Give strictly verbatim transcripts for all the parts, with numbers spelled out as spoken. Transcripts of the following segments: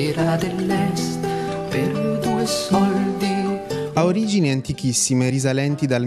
fiera dell'Est per due soldi. Ha origini antichissime risalenti dal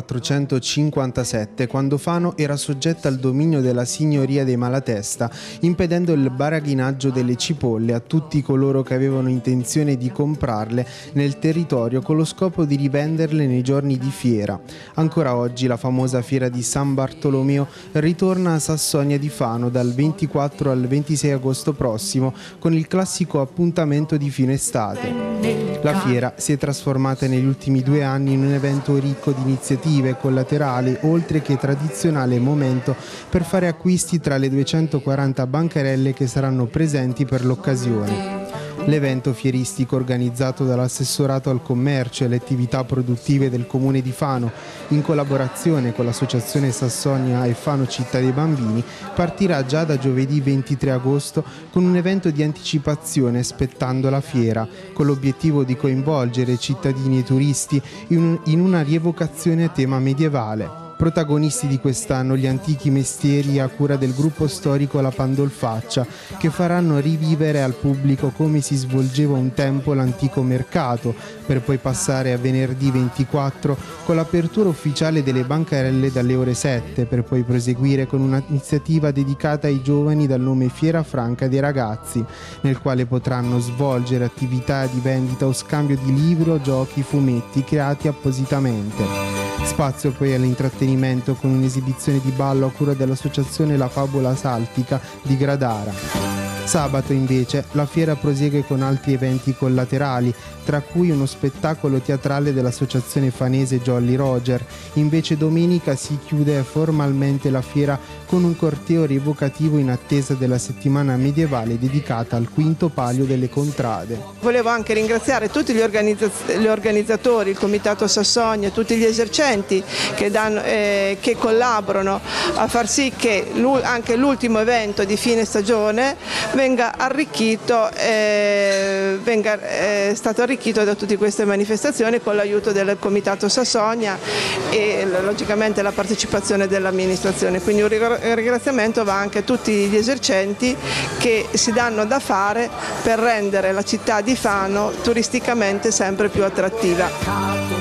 millequattrocentocinquantasette, quando Fano era soggetta al dominio della signoria dei Malatesta, impedendo il baraghinaggio delle cipolle a tutti coloro che avevano intenzione di comprarle nel territorio con lo scopo di rivenderle nei giorni di fiera. Ancora oggi la famosa fiera di San Bartolomeo ritorna a Sassonia di Fano dal ventiquattro al ventisei agosto prossimo con il classico appuntamento di fine estate. La fiera si è trasformata negli ultimi due anni in un evento ricco di iniziative collaterali, oltre che tradizionale momento per fare acquisti tra le duecentoquaranta bancarelle che saranno presenti per l'occasione. L'evento fieristico, organizzato dall'assessorato al commercio e alle attività produttive del comune di Fano, in collaborazione con l'associazione Sassonia e Fano Città dei Bambini, partirà già da giovedì ventitré agosto con un evento di anticipazione aspettando la fiera, con l'obiettivo di coinvolgere cittadini e turisti in una rievocazione a tema medievale. Protagonisti di quest'anno gli antichi mestieri a cura del gruppo storico La Pandolfaccia, che faranno rivivere al pubblico come si svolgeva un tempo l'antico mercato, per poi passare a venerdì ventiquattro con l'apertura ufficiale delle bancarelle dalle ore sette, per poi proseguire con un'iniziativa dedicata ai giovani dal nome Fiera Franca dei Ragazzi, nel quale potranno svolgere attività di vendita o scambio di libri o giochi, fumetti creati appositamente. Spazio poi all'intrattenimento con un'esibizione di ballo a cura dell'associazione La Favola Saltica di Gradara. Sabato invece la fiera prosegue con altri eventi collaterali, tra cui uno spettacolo teatrale dell'associazione fanese Jolly Roger. Invece domenica si chiude formalmente la fiera con un corteo rievocativo in attesa della settimana medievale dedicata al quinto palio delle contrade. Volevo anche ringraziare tutti gli, organizz- gli organizzatori, il Comitato Sassonia, tutti gli esercenti che, danno, eh, che collaborano a far sì che anche l'ultimo evento di fine stagione venga arricchito, eh, venga eh, stato arricchito da tutte queste manifestazioni con l'aiuto del Comitato Sassonia e logicamente la partecipazione dell'amministrazione. Quindi un ringraziamento va anche a tutti gli esercenti che si danno da fare per rendere la città di Fano turisticamente sempre più attrattiva.